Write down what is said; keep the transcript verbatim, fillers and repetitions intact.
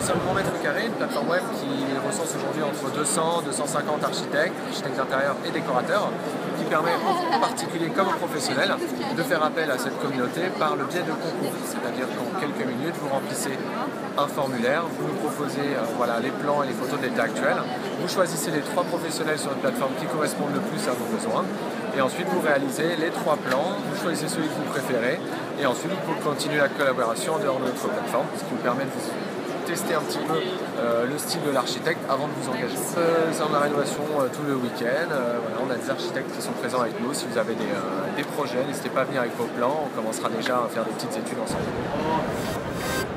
sommes Mon Mètre Carré, une plateforme web qui recense aujourd'hui entre deux cents et deux cent cinquante architectes, architectes d'intérieur et décorateurs, qui permet aux particuliers comme aux professionnels de faire appel à cette communauté par le biais de concours. C'est-à-dire qu'en quelques minutes, vous remplissez un formulaire, vous nous proposez euh, voilà, les plans et les photos de l'état actuel, vous choisissez les trois professionnels sur notre plateforme qui correspondent le plus à vos besoins, et ensuite vous réalisez les trois plans, vous choisissez celui que vous préférez, et ensuite vous pouvez continuer la collaboration en dehors de notre plateforme, ce qui vous permet de vous tester un petit peu euh, le style de l'architecte avant de vous engager. Euh, c'est en rénovation euh, tout le week-end, euh, voilà, on a des architectes qui sont présents avec nous. Si vous avez des, euh, des projets, n'hésitez pas à venir avec vos plans, on commencera déjà à faire des petites études ensemble.